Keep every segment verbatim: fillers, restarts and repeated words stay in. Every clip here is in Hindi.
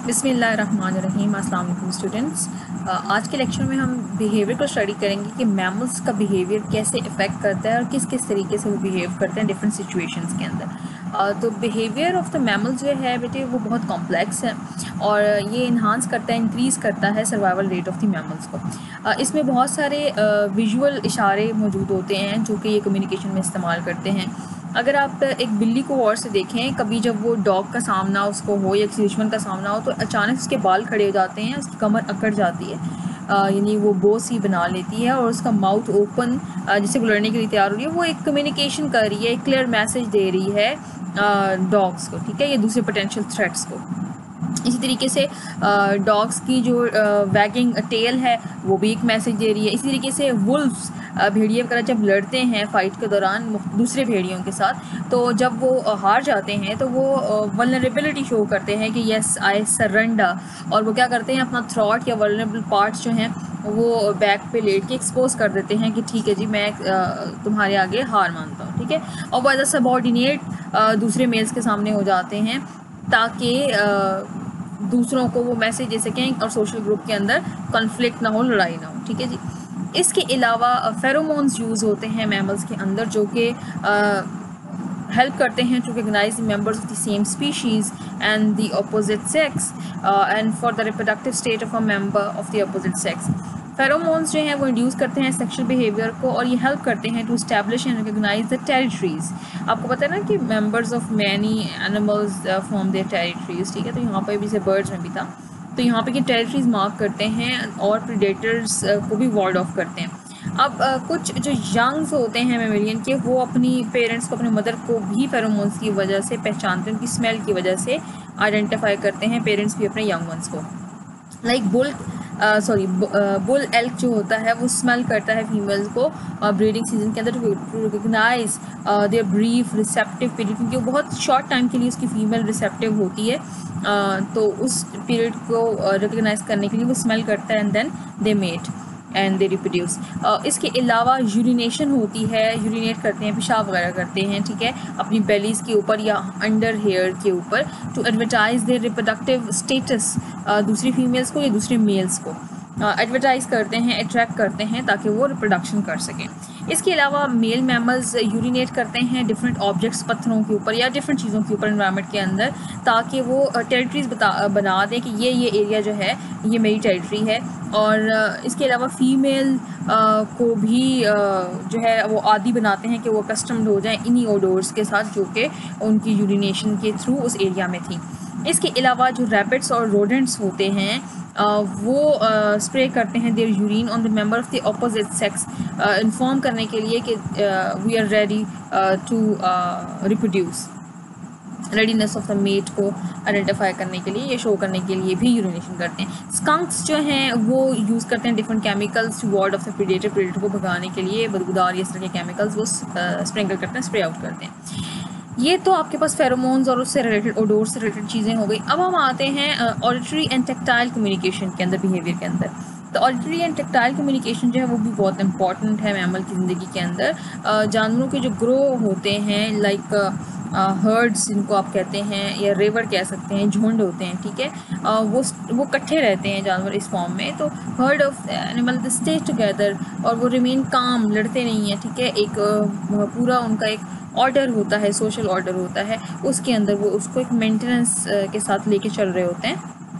बिस्मिल्लाहिर्रहमानिर्रहीम। अस्सलाम वालेकुम स्टूडेंट्स। आज के लेक्चर में हम बिहेवियर को स्टडी करेंगे कि मैमल्स का बिहेवियर कैसे इफ़ेक्ट करता है और किस किस तरीके से वो बिहेव करते हैं डिफरेंट सिचुएशंस के अंदर। uh, तो बिहेवियर ऑफ द मैमल्स जो है बेटे वो बहुत कॉम्प्लेक्स है और ये इन्हांस करता है, इंक्रीज़ करता है survival rate of the mammals को। uh, इसमें बहुत सारे विजुअल uh, इशारे मौजूद होते हैं जो कि ये कम्युनिकेशन में इस्तेमाल करते हैं। अगर आप एक बिल्ली को गौर से देखें, कभी जब वो डॉग का सामना उसको हो या किसी दुश्मन का सामना हो तो अचानक उसके बाल खड़े हो जाते हैं, उसकी कमर अकड़ जाती है, यानी वो बो सी बना लेती है और उसका माउथ ओपन जिससे वो लड़ने के लिए तैयार हो रही है। वो एक कम्युनिकेशन कर रही है, एक क्लियर मैसेज दे रही है डॉग्स को, ठीक है, या दूसरे पोटेंशियल थ्रेट्स को। इसी तरीके से डॉग्स की जो वैगिंग टेल है वो भी एक मैसेज दे रही है। इसी तरीके से वुल्फ्स भेड़िए वगैरह जब लड़ते हैं फ़ाइट के दौरान दूसरे भेड़ियों के साथ, तो जब वो हार जाते हैं तो वो वल्नरेबिलिटी शो करते हैं कि येस आई सरेंडर, और वो क्या करते हैं, अपना थ्रॉट या वल्नरेबल पार्ट्स जो हैं वो बैक पे लेट के एक्सपोज कर देते हैं कि ठीक है जी, मैं तुम्हारे आगे हार मानता हूँ, ठीक है। और वो एज अ सबऑर्डिनेट दूसरे मेल्स के सामने हो जाते हैं ताकि दूसरों को वो मैसेज दे सकें और सोशल ग्रुप के अंदर कॉन्फ्लिक्ट ना हो, लड़ाई ना हो, ठीक है जी। इसके अलावा फेरोमोन्स यूज़ होते हैं मैमल्स के अंदर जो कि हेल्प करते हैं to recognize the members of the same species and the opposite sex and for the reproductive state of a member of the opposite sex. Pheromones जो हैं वो इंड्यूस करते हैं सेक्शुअल बिहेवियर को और ये हेल्प करते हैं to establish and recognize the territories. आपको पता है ना कि members of many animals form their territories, ठीक है। तो यहाँ पर भी से बर्ड्स में भी था, तो यहाँ पे कि टेरिटरीज मार्क करते हैं और प्रीडेटर्स को भी वार्ड ऑफ करते हैं। अब आ, कुछ जो यंग्स होते हैं मेमेलियन के, वो अपनी पेरेंट्स को, अपने मदर को भी फेरोमोन्स की वजह से पहचानते हैं, उनकी स्मेल की वजह से आइडेंटिफाई करते हैं पेरेंट्स भी अपने यंग वंस को। Like bull sorry bull elk जो होता है वो स्मेल करता है फीमेल्स को ब्रीडिंग सीजन के अंदर to recognize their brief receptive period, क्योंकि वो बहुत शॉर्ट टाइम के लिए उसकी फीमेल रिसेप्टिव होती है, uh, तो उस पीरियड को रिकग्नाइज uh, करने के लिए वो स्मेल करता है and then they mate and they reproduce. इसके अलावा यूरिनेशन होती है, यूरिनेट करते हैं, पेशाब वगैरह करते हैं, ठीक है, अपनी बेलीज़ के ऊपर या अंडर हेयर के ऊपर to advertise their reproductive status, दूसरी फीमेल्स को या दूसरे मेल्स को एडवर्टाइज uh, करते हैं, अट्रैक्ट करते हैं ताकि वो रिप्रोडक्शन कर सकें। इसके अलावा मेल मैमल्स यूरिनेट करते हैं डिफरेंट ऑब्जेक्ट्स, पत्थरों के ऊपर या डिफरेंट चीज़ों के ऊपर इन्वायरमेंट के अंदर, ताकि वो टेरिटरीज़ बता बना दें कि ये ये एरिया जो है ये मेरी टेरिटरी है। और uh, इसके अलावा फ़ीमेल uh, को भी uh, जो है वो आदी बनाते हैं कि वो कस्टम्ड हो जाएं इन्हीं ओडोर्स के साथ जो कि उनकी यूरिनेशन के थ्रू उस एरिया में थी। इसके अलावा जो रैबिट्स और रोडेंट्स होते हैं Uh, वो स्प्रे uh, करते हैं their urine on the member of the opposite sex, inform करने के लिए कि we are ready to reproduce, readiness of the mate को आइडेंटिफाई करने के लिए, ये शो करने के लिए भी यूरिनेशन करते हैं। स्कंक्स जो हैं वो यूज़ करते हैं different chemicals to ward off the predator, predator को भगाने के लिए बदबूदार इस तरह के केमिकल्स वो स्प्रिंकल uh, करते हैं, स्प्रे आउट करते हैं। ये तो आपके पास फेरोमोन्स और उससे रिलेटेड ओडोर से रिलेटेड चीज़ें हो गई। अब हम आते हैं ऑडिटरी एंड टेक्टाइल कम्युनिकेशन के अंदर, बिहेवियर के अंदर। तो ऑडिटरी एंड टेक्टाइल कम्युनिकेशन जो है वो भी बहुत इंपॉर्टेंट है मैमल की ज़िंदगी के अंदर। uh, जानवरों के जो ग्रो होते हैं, लाइक हर्ड्स जिनको आप कहते हैं या रेवर कह सकते हैं, झुंड होते हैं, ठीक है, uh, वो वो इकट्ठे रहते हैं जानवर इस फॉर्म में। तो herd of animal they stay together और वो रिमेन काम, लड़ते नहीं हैं, ठीक है। एक uh, पूरा उनका एक ऑर्डर होता है, सोशल ऑर्डर होता है, उसके अंदर वो उसको एक मेंटेनेंस के साथ लेके चल रहे होते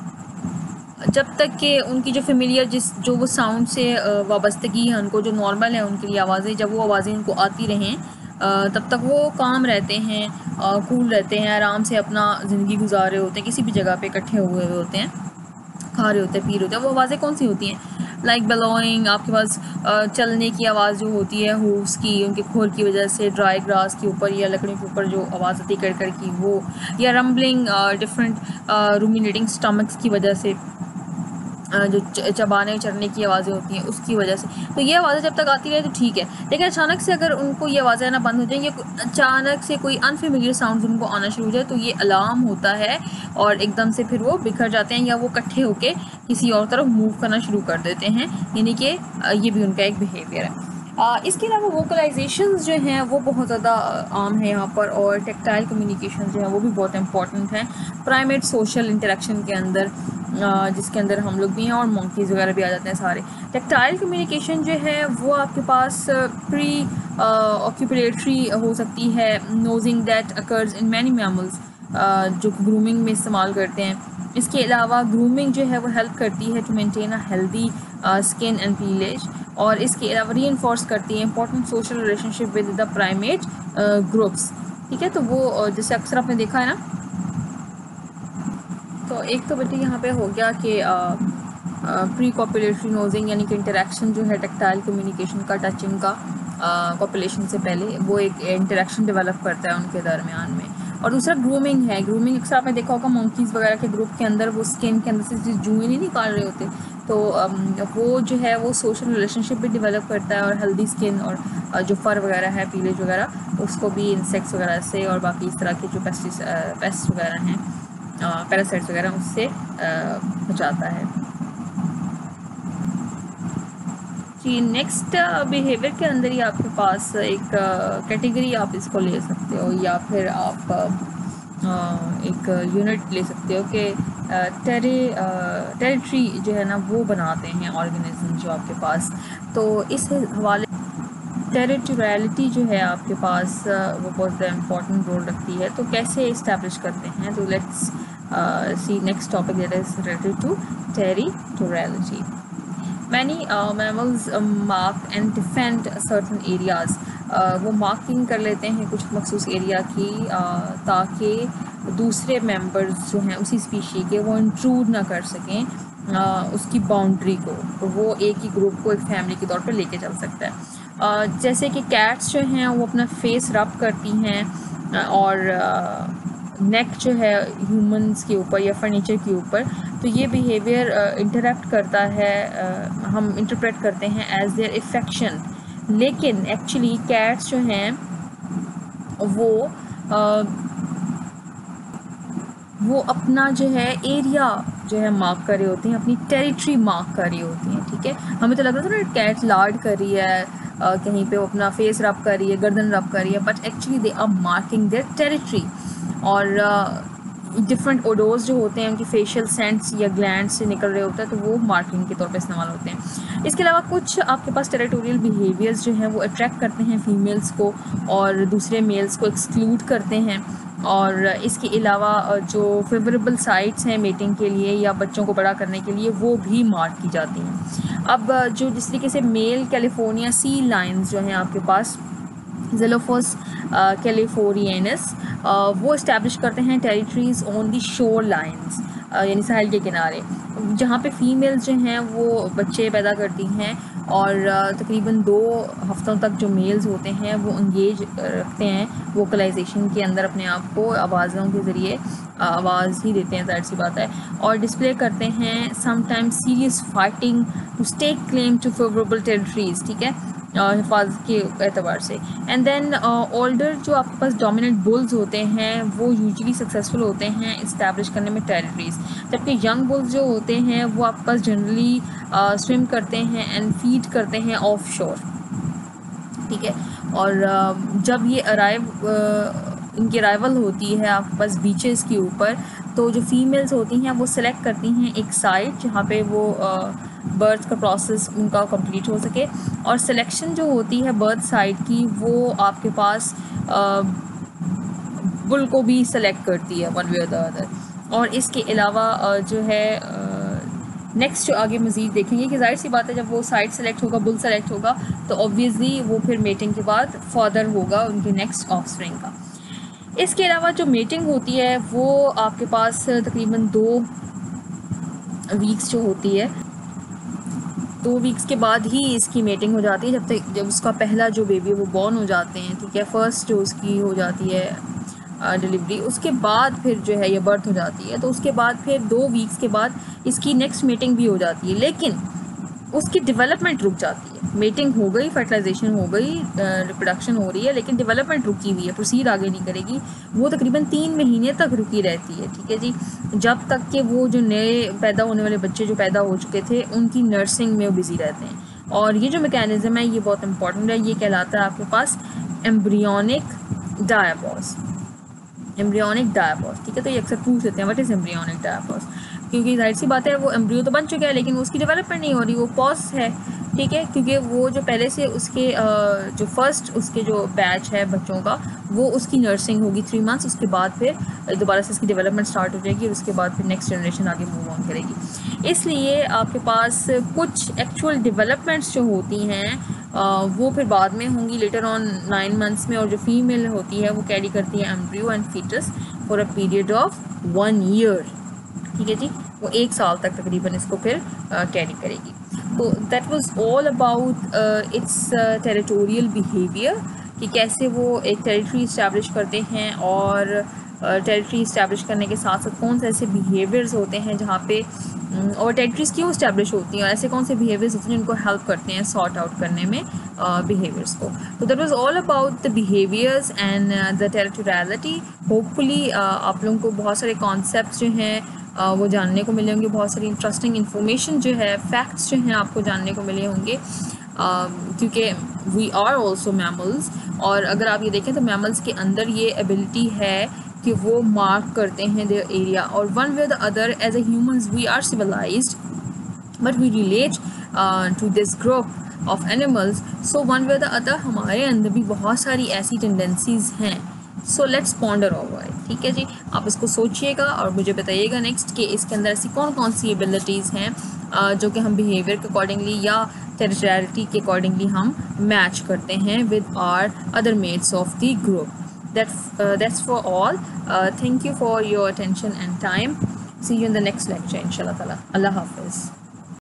हैं जब तक कि उनकी जो फेमिलियर जिस जो वो साउंड से वाबस्तगी है उनको, जो नॉर्मल है उनके लिए आवाज़ें, जब वो आवाज़ें उनको आती रहें तब तक वो काम रहते हैं, कूल रहते हैं, आराम से अपना ज़िंदगी गुजार रहे होते हैं, किसी भी जगह पे इकट्ठे हुए हुए होते हैं, खा रहे होते हैं, पी रहे होते हैं। वो आवाज़ें कौन सी होती हैं, लाइक बेलोइंग, आपके पास चलने की आवाज़ जो होती है हूव्स की, उनके खोल की वजह से, ड्राई ग्रास के ऊपर या लकड़ियों के ऊपर जो आवाज़ आती है कड़ की वो, या रम्बलिंग डिफरेंट रूमिनेटिंग स्टमक्स की वजह से, जो चबाने चरने की आवाज़ें होती हैं उसकी वजह से। तो ये आवाज़ें जब तक आती रहे तो ठीक है, लेकिन अचानक से अगर उनको ये आवाज़ें आना बंद हो जाएँ या अचानक से कोई अनफेमिलियर साउंड उनको आना शुरू हो जाए तो ये अलार्म होता है और एकदम से फिर वो बिखर जाते हैं या वो इकट्ठे होकर किसी और तरफ मूव करना शुरू कर देते हैं, यानी कि ये भी उनका एक बिहेवियर है। आ, इसके अलावा वोकलाइजेशंस जो हैं वो बहुत ज़्यादा आम है यहाँ पर, और टेक्टाइल कम्युनिकेशन जो है वो भी बहुत इंपॉर्टेंट है प्राइमेट सोशल इंटरेक्शन के अंदर, आ, जिसके अंदर हम लोग भी हैं और मंकीज़ वगैरह भी आ जाते हैं सारे। टेक्टाइल कम्युनिकेशन जो है वो आपके पास प्री ऑक्यूपेटरी हो सकती है, nosing that occurs in many mammals, जो ग्रूमिंग में इस्तेमाल करते हैं। इसके अलावा ग्रूमिंग जो है वो हेल्प करती है to maintain a healthy skin and pelage, और इसके अलावा री इन्फोर्स करती है important social relationship with the primate groups. ठीक है, तो वो जैसे अक्सर आपने देखा है ना, तो एक तो बेटे यहाँ पे हो गया कि प्री कॉपुलेटरी नोजिंग यानी कि इंटरेक्शन जो है टेक्टाइल कम्युनिकेशन का, टचिंग का कॉपुलेशन uh, से पहले वो एक इंटरेक्शन डेवलप करता है उनके दरमियान में। और दूसरा ग्रूमिंग है। ग्रूमिंग अक्सर आपने देखा होगा मंकीज़ वगैरह के ग्रुप के अंदर वो स्किन के अंदर से जुएं नहीं निकाल रहे होते, तो वो जो है वो सोशल रिलेशनशिप भी डेवलप करता है, और हेल्दी स्किन और जो फर वगैरह है, पीलेज वगैरह, उसको भी इंसेक्ट्स वगैरह से और बाकी इस तरह के जो पेस्टिस पेस्ट वगैरह हैं, पैरासाइट्स वगैरह, उससे बचाता है। जी, नेक्स्ट बिहेवियर के अंदर ही आपके पास एक कैटेगरी आप इसको ले सकते हो, या फिर आप uh, एक यूनिट ले सकते हो कि टेरे टेरिटरी जो है ना वो बनाते हैं ऑर्गेनिज्म जो आपके पास। तो इस हवाले टेरिटोरियलिटी जो है आपके पास वो बहुत इम्पोर्टेंट रोल रखती है। तो कैसे इस्टेब्लिश करते हैं, तो let's see next topic that is related to territoriality. Many uh, mammals uh, mark and defend certain areas. uh, वो मार्किंग कर लेते हैं कुछ मखसूस एरिया की, uh, ताकि दूसरे मेंबर्स जो हैं उसी स्पीशी के वो इंट्रूड ना कर सकें uh, उसकी बाउंड्री को, तो वो एक ही ग्रुप को एक फैमिली के तौर पर लेके चल सकता है। uh, जैसे कि कैट्स जो हैं वो अपना फेस रब करती हैं uh, और नेक uh, जो है ह्यूमंस के ऊपर या फर्नीचर के ऊपर, तो ये बिहेवियर इंटरेक्ट करता है, uh, हम इंटरप्रेट करते हैं एज देयर इफेक्शन। लेकिन एक्चुअली कैट्स जो हैं वो uh, वो अपना जो है एरिया जो है मार्क कर रहे होते हैं, अपनी टेरिटरी मार्क कर रही होती हैं। ठीक है, हमें तो लग रहा था ना कैट लाड कर रही है, uh, कहीं पे वो अपना फेस रब कर रही है, गर्दन रब कर रही है, but actually they are marking their territory. और uh, डिफरेंट ओडोर्स जो होते हैं उनकी फेशियल सेंट्स या ग्लैंड से निकल रहे होते हैं, तो वो मार्किंग के तौर पे इस्तेमाल होते हैं। इसके अलावा कुछ आपके पास टेरिटोरियल बिहेवियर्स जो हैं वो अट्रैक्ट करते हैं फीमेल्स को और दूसरे मेल्स को एक्सक्लूड करते हैं। और इसके अलावा जो फेवरेबल साइट्स हैं मीटिंग के लिए या बच्चों को बड़ा करने के लिए वो भी मार्क की जाती हैं। अब जो जिस तरीके से मेल कैलिफोर्निया सी लाइन्स जो हैं आपके पास, ज़ेलोफोस कैलिफोरियनस, वो इस्टेब्लिश करते हैं टेरिटरीज़ ऑन दी शोर लाइन्स, यानी साहिल के किनारे, जहाँ पे फीमेल्स जो हैं वो बच्चे पैदा करती हैं, और uh, तकरीबन दो हफ्तों तक जो मेल्स होते हैं वो इंगेज रखते हैं वोकलाइजेशन के अंदर अपने आप को, आवाज़ों के ज़रिए आवाज़ ही देते हैं, ज़ाहिर सी बात है, और डिस्प्ले करते हैं sometimes serious fighting to stake claim to favourable territories. ठीक है, हिफाजत के एतबार से। एंड देन ओल्डर जो आपके पास डोमिनेंट बुल्स होते हैं वो यूजुअली सक्सेसफुल होते हैं इस्टेब्लिश करने में टेरिटरीज़, जबकि यंग बुल्स जो होते हैं वो आपके पास जनरली स्विम करते हैं एंड फीड करते हैं ऑफ शोर। ठीक है, और uh, जब ये अराइव uh, इनकी अराइवल होती है आपके पास बीचेस के ऊपर, तो जो फीमेल्स होती हैं वो सिलेक्ट करती हैं एक साइट जहाँ पे वो बर्थ uh, का प्रोसेस उनका कंप्लीट हो सके, और सिलेक्शन जो होती है बर्थ साइट की वो आपके पास बुल uh, को भी सिलेक्ट करती है वन वे और द अदर। और इसके अलावा uh, जो है नेक्स्ट uh, जो आगे मज़ीद देखेंगे कि जाहिर सी बात है जब वो साइट सेलेक्ट होगा, बुल सेलेक्ट होगा, तो ऑब्वियसली वो फिर मेटिंग के बाद फादर होगा उनके नेक्स्ट ऑफस्प्रिंग का। इसके अलावा जो मेटिंग होती है वो आपके पास तकरीबन दो वीक्स जो होती है, दो वीक्स के बाद ही इसकी मेटिंग हो जाती है, जब तक जब उसका पहला जो बेबी वो बॉर्न हो जाते हैं। ठीक है, फर्स्ट जो उसकी हो जाती है डिलीवरी, उसके बाद फिर जो है ये बर्थ हो जाती है, तो उसके बाद फिर दो वीक्स के बाद इसकी नेक्स्ट मीटिंग भी हो जाती है, लेकिन उसकी डेवलपमेंट रुक जाती है। मीटिंग हो गई, फर्टिलाइजेशन हो गई, रिप्रोडक्शन हो रही है, लेकिन डेवलपमेंट रुकी हुई है, प्रोसीड आगे नहीं करेगी, वो तकरीबन तीन महीने तक रुकी रहती है। ठीक है जी, जब तक कि वो जो नए पैदा होने वाले बच्चे जो पैदा हो चुके थे उनकी नर्सिंग में वो बिज़ी रहते हैं। और ये जो मैकेनिज्म है ये बहुत इंपॉर्टेंट है, ये कहलाता है आपके पास एम्ब्रियोनिक डायापॉज, एम्ब्रियोनिक डायापॉज, ठीक है। तो ये अक्सर पूछ लेते हैं व्हाट इज एम्ब्रियोनिक डायापॉज, क्योंकि जाहिर सी बात है वो एम्ब्रियो तो बन चुका है लेकिन उसकी डेवलपमेंट नहीं हो रही, वो पॉज है, ठीक है, क्योंकि वो जो पहले से उसके जो फर्स्ट उसके जो बैच है बच्चों का वो उसकी नर्सिंग होगी थ्री मंथ्स, उसके बाद फिर दोबारा से इसकी डेवलपमेंट स्टार्ट हो जाएगी और उसके बाद फिर नेक्स्ट जनरेशन आगे मूव ऑन करेगी। इसलिए आपके पास कुछ एक्चुअल डेवलपमेंट्स जो होती हैं वो फिर बाद में होंगी लेटर ऑन नाइन मंथ्स में, और जो फीमेल होती है वो कैरी करती है embryo and foetus for a period of one year, ठीक है जी, वो एक साल तक तकरीबन इसको फिर कैरी uh, करेगी। तो that was all about its territorial behaviour, कि कैसे वो एक टेरिटरी इस्टेब्लिश करते हैं और टेरिटरी uh, इस्टेब्लिश करने के साथ साथ कौन से ऐसे बिहेवियर्स होते हैं जहाँ पे um, और टेरिटरीज क्यों इस्टेब्लिश होती हैं और ऐसे कौन से बिहेवियर्स होते हैं जिनको हेल्प करते हैं सॉर्ट आउट करने में बिहेवियर्स uh, को। तो that was all about the behaviours and the territoriality. Hopefully आप लोगों को बहुत सारे कॉन्सेप्ट्स जो हैं Uh, वो जानने को मिले होंगे, बहुत सारी इंटरेस्टिंग इन्फॉर्मेशन जो है, फैक्ट्स जो हैं आपको जानने को मिले होंगे, uh, क्योंकि वी आर ऑल्सो मैमल्स। और अगर आप ये देखें तो मैमल्स के अंदर ये एबिलिटी है कि वो मार्क करते हैं देयर एरिया, और one way the other as a humans we are civilised but we relate to this group of animals, so one way the other हमारे अंदर भी बहुत सारी ऐसी टेंडेंसीज़ हैं। So let's ponder over it, ठीक है जी। आप इसको सोचिएगा और मुझे बताइएगा नेक्स्ट कि इसके अंदर ऐसी कौन कौन सी एबिलिटीज़ हैं जो कि हम बिहेवियर के अकॉर्डिंगली या टेरिटोरियलिटी के अकॉर्डिंगली हम मैच करते हैं with our other mates of the group. That's for all, thank you for your attention and time, see you in the next lecture इंशाल्लाह ताला। अल्लाह हाफिज़।